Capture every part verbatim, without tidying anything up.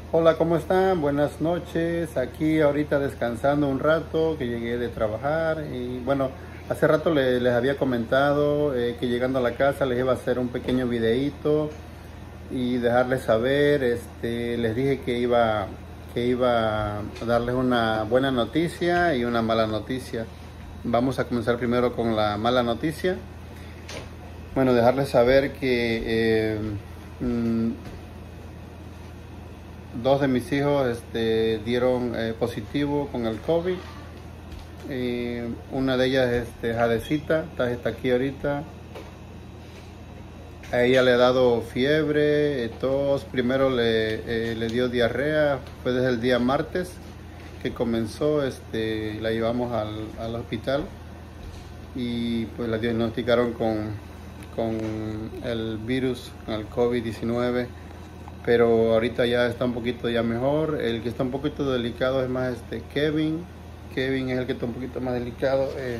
Hola, ¿cómo están? Buenas noches. Aquí ahorita descansando un rato, que llegué de trabajar y bueno, hace rato le- les había comentado eh, que llegando a la casa les iba a hacer un pequeño videíto y dejarles saber, este, les dije que iba, que iba a darles una buena noticia y una mala noticia. Vamos a comenzar primero con la mala noticia. Bueno, dejarles saber que eh, mm, dos de mis hijos este, dieron eh, positivo con el COVID. Eh, una de ellas es este, Jadecita, está, está aquí ahorita. A ella le ha dado fiebre, eh, tos. Primero le, eh, le dio diarrea, fue desde el día martes que comenzó. Este, la llevamos al, al hospital y pues la diagnosticaron con, con el virus, con el COVID diecinueve. Pero ahorita ya está un poquito ya mejor. El que está un poquito delicado es más este Kevin. Kevin es el que está un poquito más delicado. Eh,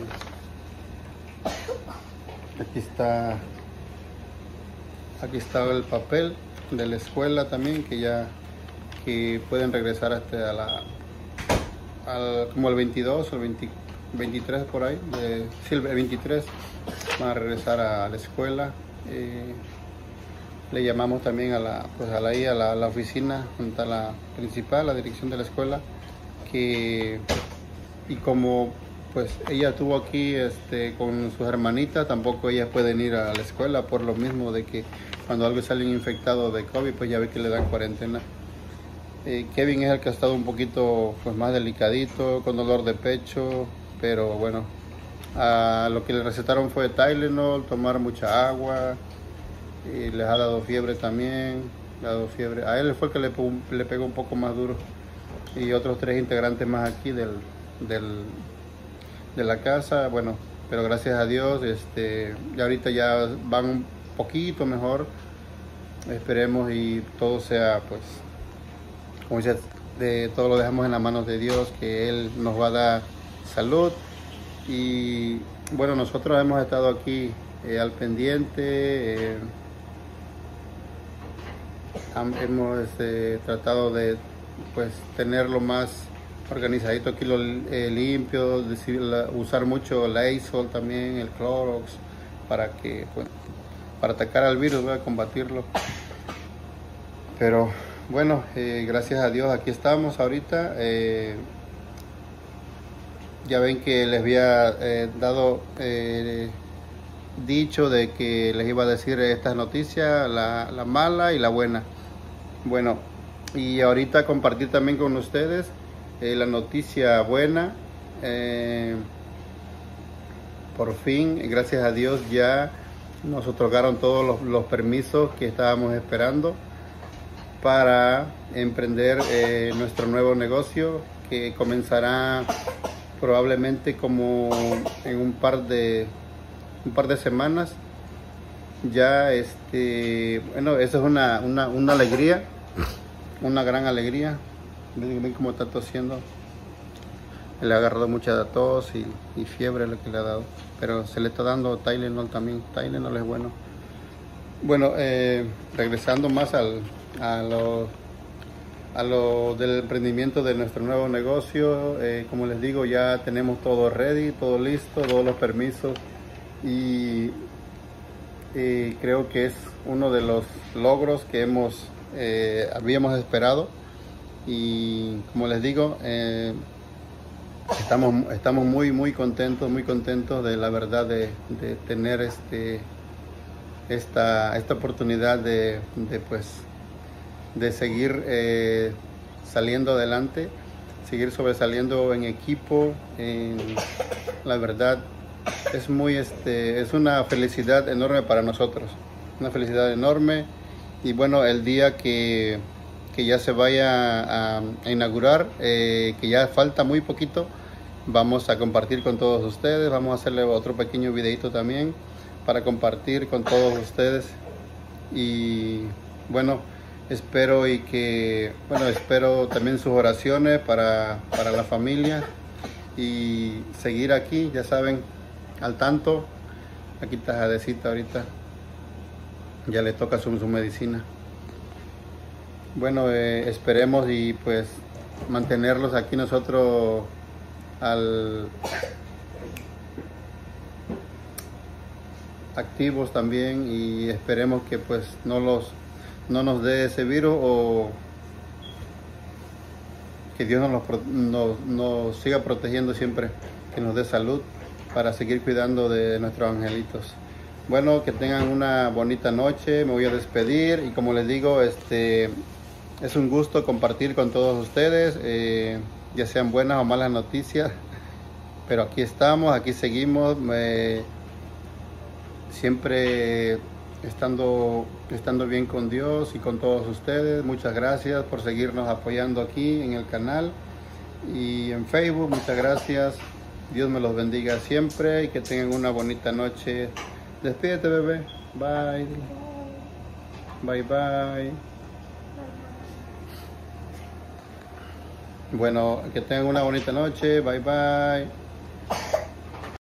aquí está, aquí está el papel de la escuela también, que ya que pueden regresar hasta a la, al, como el veintidós o el veinte, veintitrés por ahí. De, sí, el veintitrés van a regresar a la escuela. Eh, Le llamamos también a la, pues a la, a la, a la oficina, junto a la principal, la dirección de la escuela, que, y como pues ella estuvo aquí este, con sus hermanitas, tampoco ellas pueden ir a la escuela por lo mismo de que cuando algo sale infectado de COVID, pues ya ve que le dan cuarentena. Eh, Kevin es el que ha estado un poquito pues, más delicadito, con dolor de pecho, pero bueno, a lo que le recetaron fue Tylenol, tomar mucha agua. Y les ha dado fiebre también, le ha dado fiebre. A él fue el que le, le pegó un poco más duro. Y otros tres integrantes más aquí del, del, de la casa, bueno, pero gracias a Dios, este, ya ahorita ya van un poquito mejor. Esperemos y todo sea, pues, como dice, de, todo lo dejamos en las manos de Dios, que Él nos va a dar salud. Y bueno, nosotros hemos estado aquí eh, al pendiente. Eh, hemos este, tratado de pues tenerlo más organizadito aquí, lo eh, limpio, decir, la, usar mucho Lysol también, el Clorox, para que pues, para atacar al virus, ¿verdad? Combatirlo. Pero bueno, eh, gracias a Dios aquí estamos ahorita. Eh, ya ven que les había eh, dado eh, dicho de que les iba a decir estas noticias, la, la mala y la buena. Bueno, y ahorita compartir también con ustedes eh, la noticia buena. Eh, por fin, gracias a Dios, ya nos otorgaron todos los, los permisos que estábamos esperando para emprender eh, nuestro nuevo negocio, que comenzará probablemente como en un par de un par de semanas. Ya este, bueno, eso es una, una, una alegría, una gran alegría. Ven, ven cómo está tosiendo. Le ha agarrado mucha tos y, y fiebre lo que le ha dado, pero se le está dando Tylenol también. Tylenol es bueno. Bueno, eh, regresando más al, a lo, a lo del emprendimiento de nuestro nuevo negocio, eh, como les digo, ya tenemos todo ready, todo listo, todos los permisos, y y creo que es uno de los logros que hemos eh, habíamos esperado. Y como les digo, eh, estamos estamos muy muy contentos muy contentos de la verdad de, de tener este esta esta oportunidad de, de pues de seguir eh, saliendo adelante, seguir sobresaliendo en equipo. En, la verdad es muy este es una felicidad enorme para nosotros, una felicidad enorme. Y bueno, el día que, que ya se vaya a, a inaugurar, eh, que ya falta muy poquito, vamos a compartir con todos ustedes, vamos a hacerle otro pequeño videito también para compartir con todos ustedes. Y bueno, espero y que bueno espero también sus oraciones para, para la familia, y seguir aquí, ya saben, al tanto. Aquí está Jadecita ahorita, ya le toca su, su medicina. bueno, eh, esperemos y pues mantenerlos aquí nosotros al activos también, y esperemos que pues no los no nos dé ese virus, o que Dios nos, los, nos, nos siga protegiendo siempre, que nos dé salud para seguir cuidando de nuestros angelitos. Bueno, que tengan una bonita noche. Me voy a despedir y como les digo, este es un gusto compartir con todos ustedes, eh, ya sean buenas o malas noticias, pero aquí estamos, aquí seguimos, eh, siempre estando, estando bien con Dios y con todos ustedes. Muchas gracias por seguirnos apoyando aquí en el canal y en Facebook. Muchas gracias. Dios me los bendiga siempre y que tengan una bonita noche. Despídete, bebé. Bye. Bye, bye. Bueno, que tengan una bonita noche. Bye, bye.